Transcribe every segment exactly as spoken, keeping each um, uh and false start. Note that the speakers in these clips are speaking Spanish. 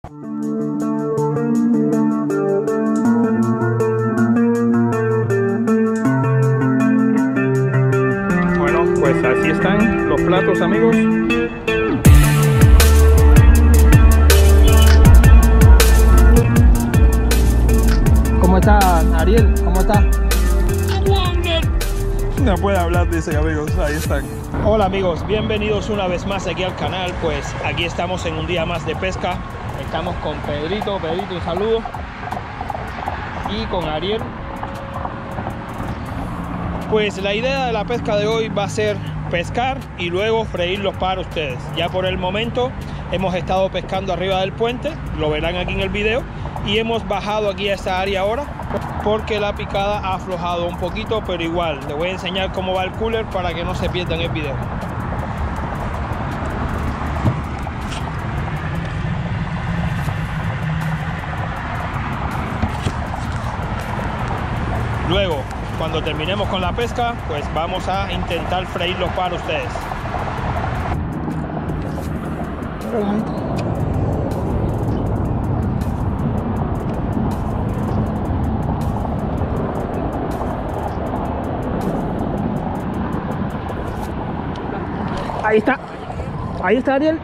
Bueno, pues así están los platos, amigos. ¿Cómo está, Ariel? ¿Cómo está? No puede hablar, dice, amigos. Ahí están. Hola amigos, bienvenidos una vez más aquí al canal. Pues aquí estamos en un día más de pesca. Estamos con Pedrito, Pedrito, un saludo. Y con Ariel. Pues la idea de la pesca de hoy va a ser pescar y luego freírlos para ustedes. Ya por el momento hemos estado pescando arriba del puente, lo verán aquí en el video, y hemos bajado aquí a esta área ahora porque la picada ha aflojado un poquito, pero igual les voy a enseñar cómo va el cooler para que no se pierdan el video. Luego, cuando terminemos con la pesca, pues vamos a intentar freírlos para ustedes. Ahí está, ahí está Ariel.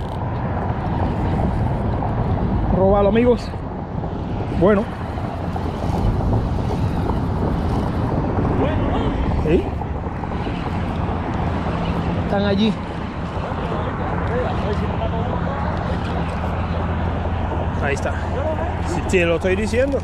Róbalo, amigos. Bueno. ¿Sí? Están allí. Ahí está. Si sí, lo estoy diciendo.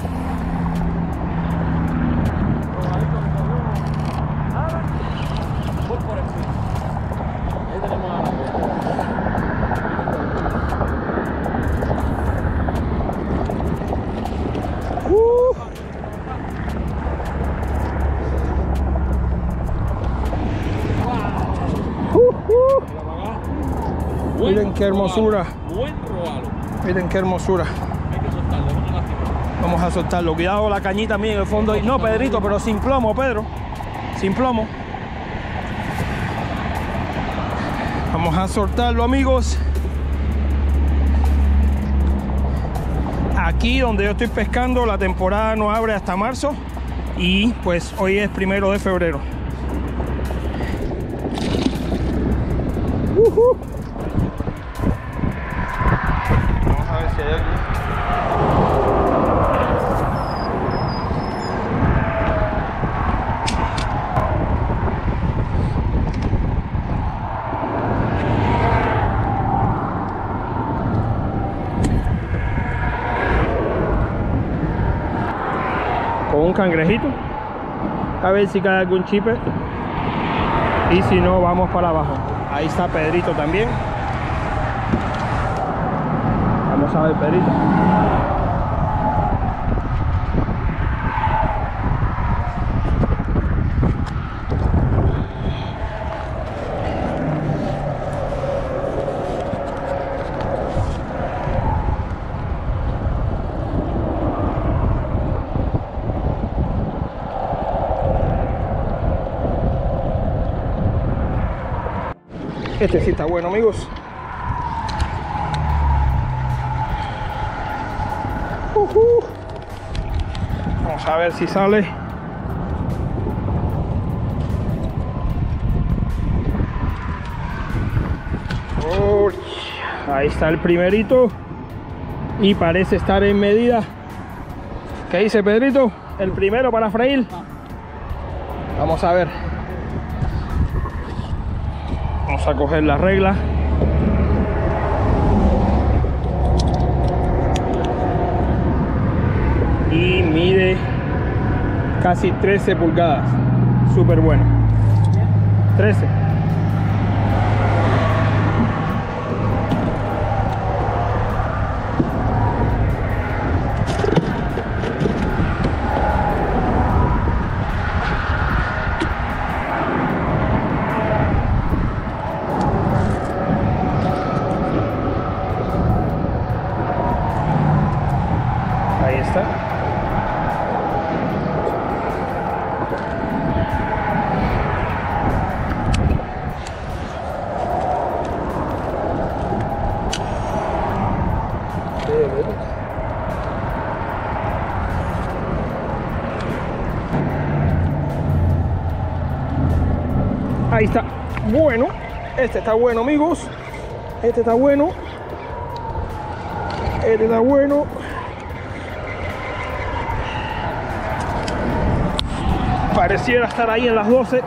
Miren qué hermosura. Miren qué hermosura. Vamos a soltarlo. Cuidado la cañita mía en el fondo. No, Pedrito, pero sin plomo, Pedro. Sin plomo. Vamos a soltarlo, amigos. Aquí donde yo estoy pescando, la temporada no abre hasta marzo. Y pues hoy es primero de febrero. Uh-huh. Vamos a ver si hay aquí. Con un cangrejito. A ver si cae algún chipe. Y si no, vamos para abajo. Ahí está Pedrito también. Vamos a ver, Pedrito. Este sí está bueno, amigos. Uh-huh. Vamos a ver si sale. Oh, ahí está el primerito. Y parece estar en medida. ¿Qué dice Pedrito? El primero para freír. Vamos a ver. Vamos a coger la regla. Y mide casi trece pulgadas. Súper bueno. trece. Ahí está. Ahí está. Bueno, este está bueno, amigos. Este está bueno. Este está bueno. Pareciera estar ahí en las doce.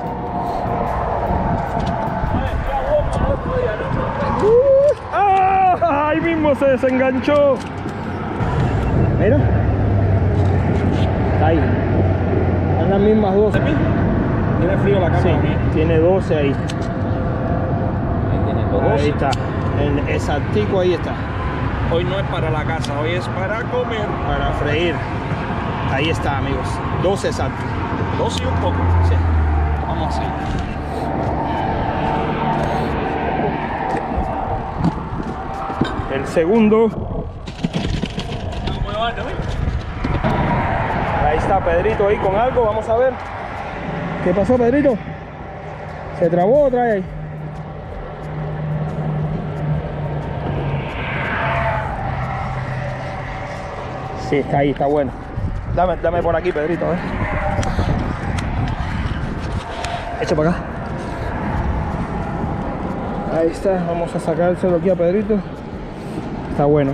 Uh, ¡ah! Ahí mismo se desenganchó. Mira. Está ahí. Están las mismas doce. Tiene frío la cama. Sí, tiene doce ahí. Ahí tiene doce. Ahí está. En exactico ahí está. Hoy no es para la casa, hoy es para comer. Para freír. Ahí está, amigos. doce exacto. doce y un poco. Sí. Vamos así. El segundo. Ahí está Pedrito ahí con algo. Vamos a ver. ¿Qué pasó, Pedrito? ¿Se trabó otra vez ahí? Sí, está ahí, está bueno. Dame, dame por aquí, Pedrito, ¿eh? Echa para acá. Ahí está, vamos a sacárselo aquí a Pedrito. Está bueno.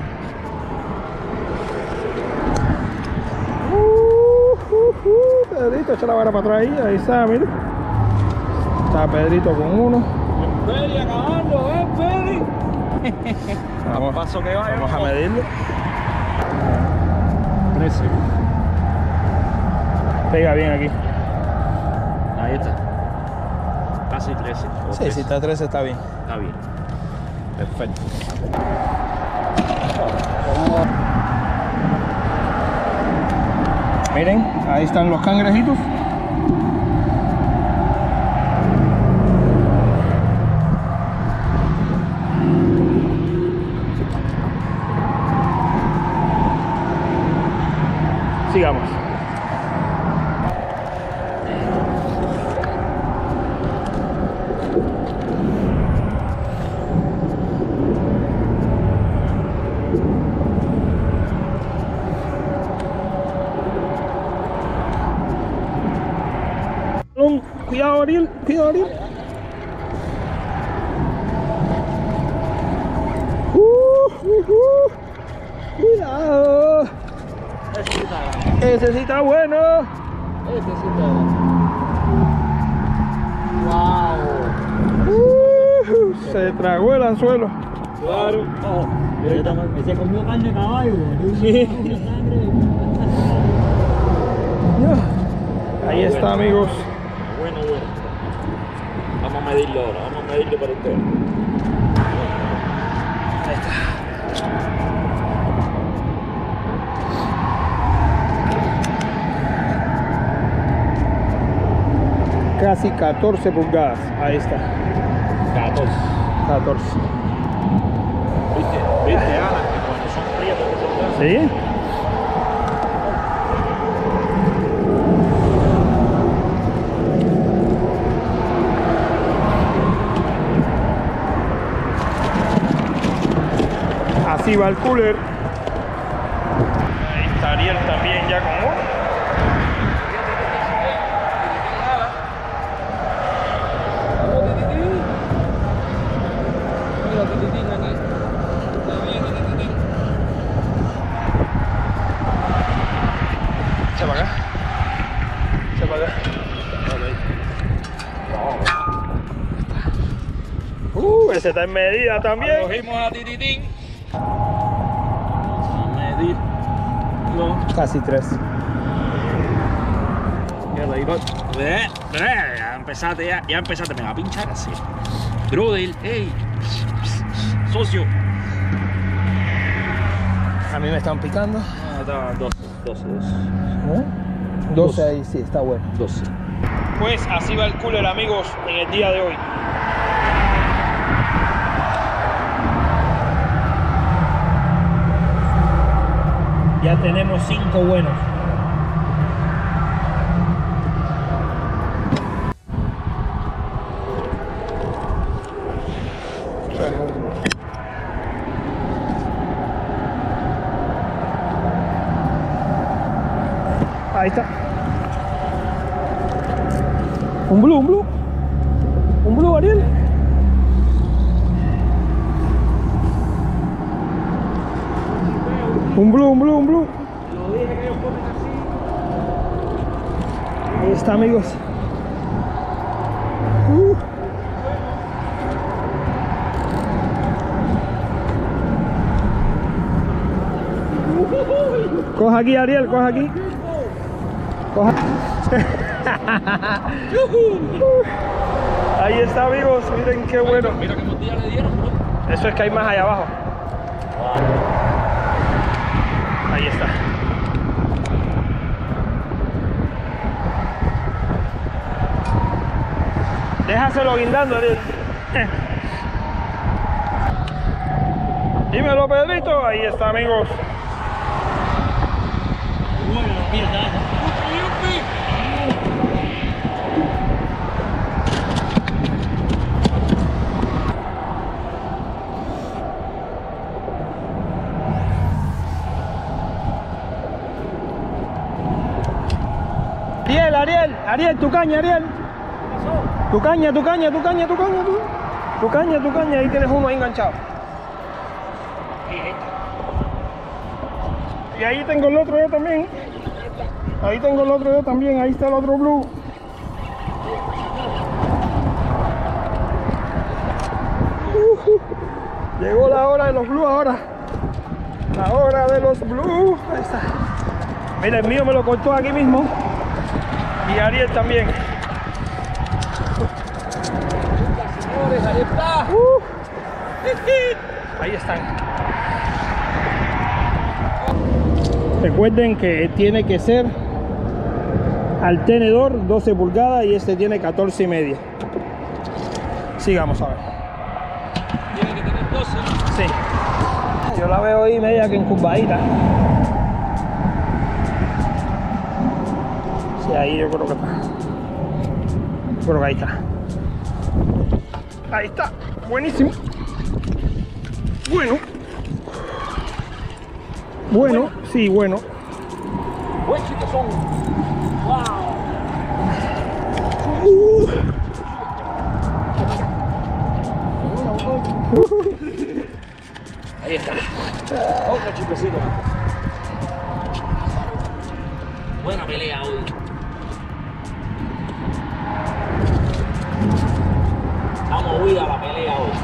Uh, uh, uh, Pedrito, echa la vara para atrás ahí. Ahí está, mira. Está Pedrito con uno. Peli acabando, eh, Peli. Vamos, paso que vaya. vamos a medirlo. trece. Pega bien aquí. Ahí está. Casi trece. Sí, si está trece está bien. Está bien. Perfecto. Miren, ahí están los cangrejitos. Sigamos. Cuidado, Ariel, cuidado, Ariel. Uh, uh, uh. Cuidado. Ese sí está bueno. Este sí está. Wow. Uh, se tragó el anzuelo. Claro. Oh, se comió carne de caballo. Sí. Ahí está, amigos. Bueno, bueno. Vamos a medirlo ahora. Vamos a medirlo para ustedes. Ahí está. Casi catorce pulgadas. Ahí está. catorce. catorce. ¿Viste? ¿Viste, Ana? Que cuando son prietos que son grandes. ¿Sí? Así va el cooler. Ahí está Ariel también ya con uno. Echa para acá. Echa para acá. Uh, ese está en medida también. Cogimos a Tititín. Vamos a medir. No. Casi tres. Ya la iba. Ve, ve, ya empezaste, ya, ya empezaste, me va a pinchar así. Brother, hey, socio. A mí me están picando. Ah, está doce, doce, doce. ¿Eh? doce ahí, sí, está bueno. doce. Pues así va el cooler, amigos, en el día de hoy. Ya tenemos cinco buenos. Ahí está. Un blue, un blue. Un blue, Ariel. Un blue, un blue, un blue. Lo dije que ellos comen así. Ahí está, amigos. Uh. Coja aquí, Ariel, coja aquí. Coja. Ahí está, amigos. Miren qué bueno. Mira qué mordida le dieron, bro. Eso es que hay más allá abajo. Ahí está. Déjaselo guindando, Ariel. Dímelo, Pedrito. Ahí está, amigos. Ariel, Ariel, Ariel, tu caña, Ariel. Tu caña, tu caña, tu caña, tu caña, tu, tu caña, tu caña. Ahí tienes uno ahí enganchado. Y ahí tengo el otro yo también. Ahí tengo el otro yo también. Ahí está el otro blue. Uh, llegó la hora de los blue ahora. La hora de los blue. Ahí está. Mira, el mío me lo cortó aquí mismo. Y Ariel también. Señores, ahí está. Uh, ahí están. Recuerden que tiene que ser al tenedor doce pulgadas y este tiene catorce y media. Sigamos a ver. Tiene que tener doce, ¿no? Sí. Yo la veo ahí media que encurvadita. Sí, ahí yo creo que está. Yo creo que ahí está. Ahí está. Buenísimo. Bueno. Bueno, sí, bueno. Buen chicos son. Wow. Uh. Ahí está. Otro chipecito. Buena pelea hoy. Vamos a huir a la pelea hoy.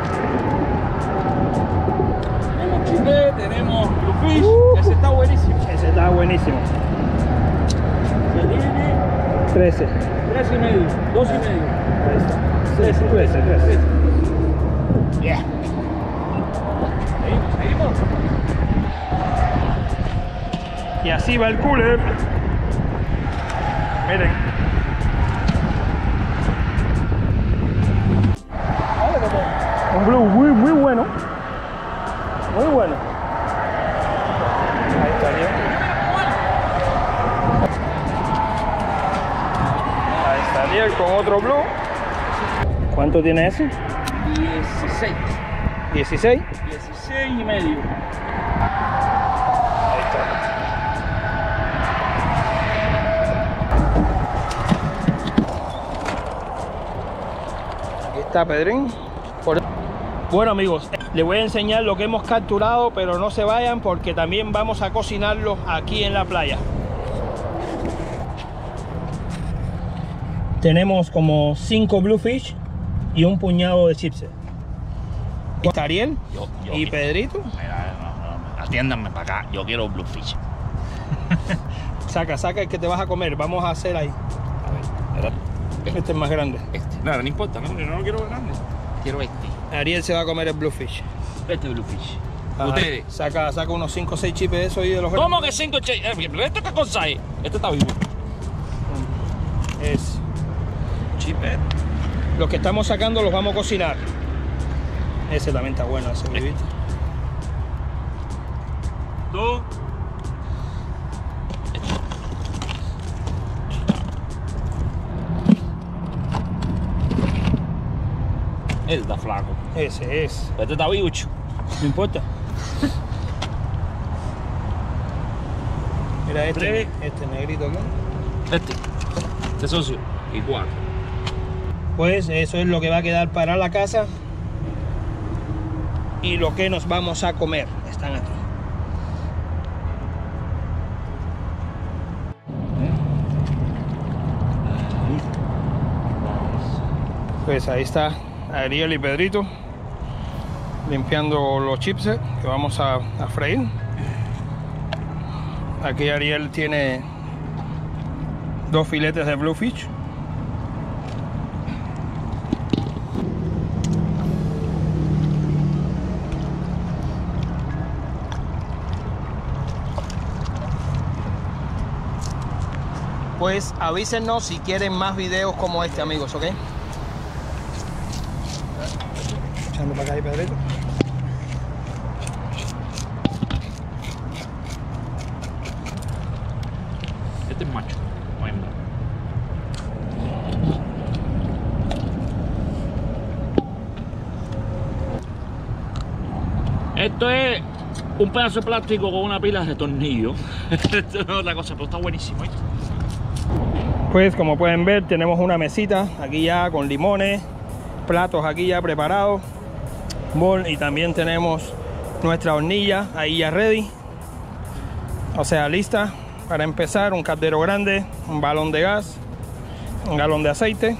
Tenemos chipe, tenemos bluefish. Uh. Ese está buenísimo. Ese está buenísimo. Se tiene trece. tres y medio, dos y medio. Ahí está. trece, trece, trece. Yeah. Seguimos, seguimos. Y así va el cooler. Miren. Un blue muy, muy bueno. Muy bueno. Ahí está bien. Ahí está bien con otro blue. ¿Cuánto tiene ese? dieciséis. dieciséis. dieciséis y medio. Ahí está. Aquí está Pedrín. Por... Bueno, amigos, les voy a enseñar lo que hemos capturado, pero no se vayan porque también vamos a cocinarlo aquí en la playa. Tenemos como cinco bluefish y un puñado de chips. Está Ariel Yo, yo y quiero- Pedrito. Mira, no, no, atiéndanme para acá. Yo quiero bluefish. Saca, saca el que te vas a comer. Vamos a hacer ahí. A ver, espérate. Este es más grande. Este. No, no importa, no, yo no lo quiero grande. Quiero este. Ariel se va a comer el bluefish. Este bluefish. Ajá. Ustedes. Saca, saca unos cinco o seis chips de esos ahí de los ¿Cómo que cinco che? Eh, ¿Esto qué cosa es? Este está vivo. Es. Chipet. Los que estamos sacando los vamos a cocinar. Ese también está bueno, ese ¿viste? Dos. Él está flaco. Ese es. Este está viucho. No importa. Mira este, tres. este negrito aquí. Este. Este socio. Y cuatro. Pues eso es lo que va a quedar para la casa. Y lo que nos vamos a comer. Están aquí. Pues ahí está Ariel y Pedrito limpiando los chips que vamos a, a freír. Aquí Ariel tiene dos filetes de bluefish. Pues avísenos si quieren más videos como este, amigos, ¿ok? Echando para acá ahí, Pedrito. Este es macho, no hembra. Esto es un pedazo de plástico con una pila de tornillos. Esto es otra cosa, pero está buenísimo, ¿eh? Pues como pueden ver, tenemos una mesita aquí ya con limones, platos aquí ya preparados, bol, y también tenemos nuestra hornilla ahí ya ready, o sea, lista para empezar. Un caldero grande, un balón de gas, un galón de aceite.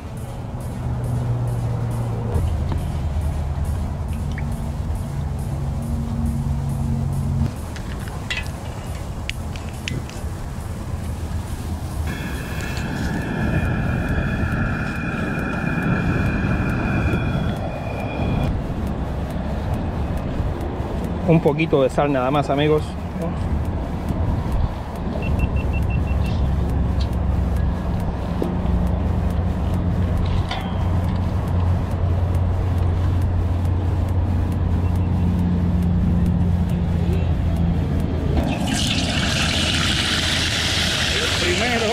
Un poquito de sal nada más, amigos. Primero,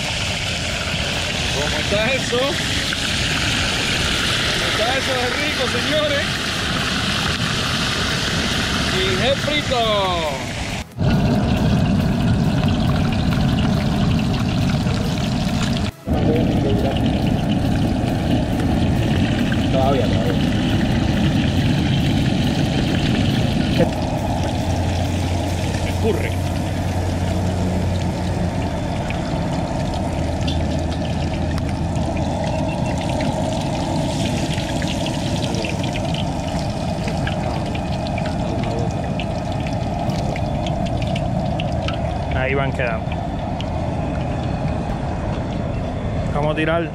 ¿cómo está eso? ¿Cómo está eso de rico, señores? Y es frito. Todavía, todavía. Escurre. Ahí van quedando. Vamos a tirar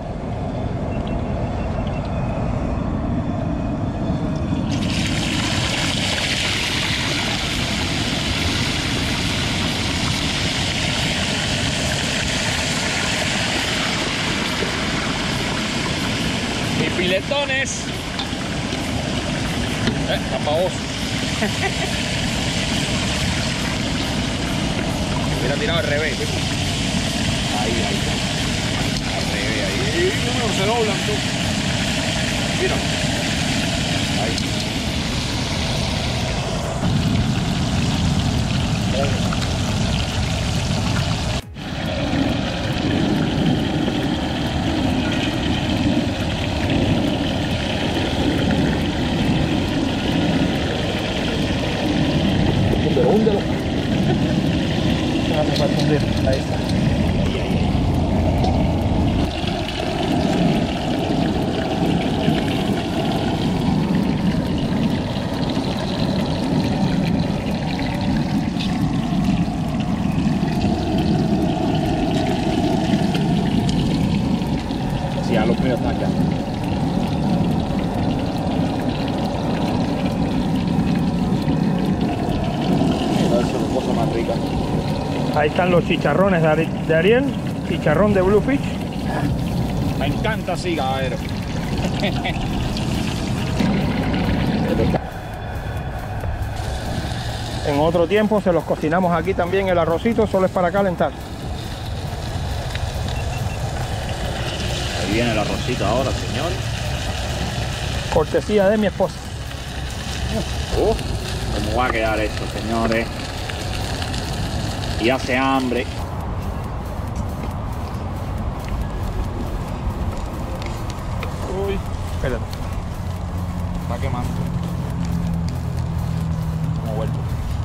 Y filetones. Eh, tapaboso. Hubiera tirado al revés. Ahí, ahí. Al revés, ahí. No, se doblan tú. Mira. Ahí. Húndelo, húndelo. Déjame para fundir. Ahí está. Sí, a los míos están acá. Esa es la cosa más rica. Ahí están los chicharrones de Ari- de Ariel, chicharrón de bluefish. Me encanta así, caballero. En otro tiempo se los cocinamos aquí también el arrocito, solo es para calentar. Ahí viene el arrocito ahora, señores. Cortesía de mi esposa. Uh, ¿Cómo va a quedar esto, señores? y hace hambre. Uy, espérate. Está quemando. Como vuelto.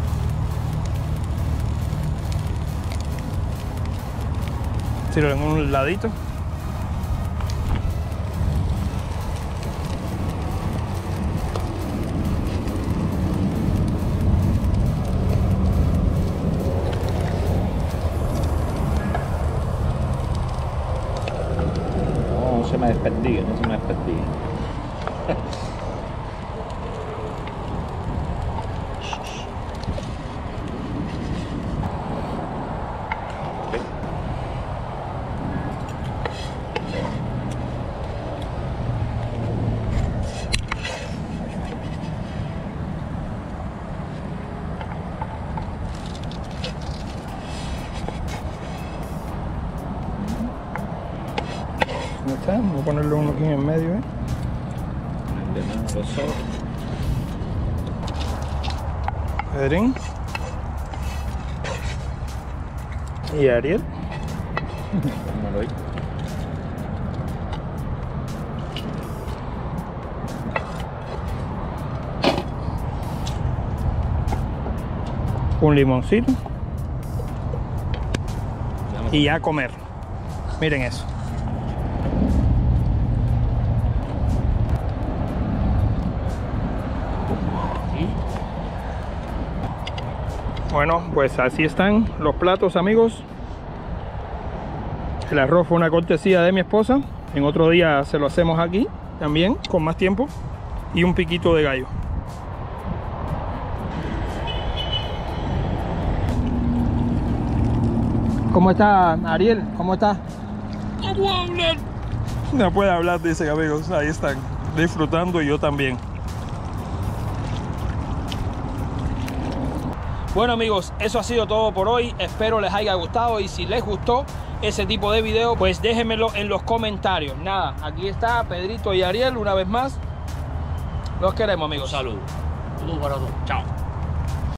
Tiro en un ladito. No, no se me desperdigue, no se me desperdigue. ¿Dónde está? Voy a ponerle uno aquí en el medio, ¿eh? De nuevo los ojos. Pedrín. Y Ariel. ¿Cómo lo oí? Un limoncito. Y ya a comer. Miren eso. Bueno, pues así están los platos, amigos. El arroz fue una cortesía de mi esposa. En otro día se lo hacemos aquí también, con más tiempo. Y un piquito de gallo. ¿Cómo está, Ariel? ¿Cómo está? No puedo hablar. No puede hablar, dicen, amigos. Ahí están, disfrutando y yo también. Bueno, amigos, eso ha sido todo por hoy. Espero les haya gustado, y si les gustó ese tipo de video, pues déjenmelo en los comentarios. Nada, aquí está Pedrito y Ariel una vez más. Los queremos, amigos. Saludos. Saludos para todos. Chao.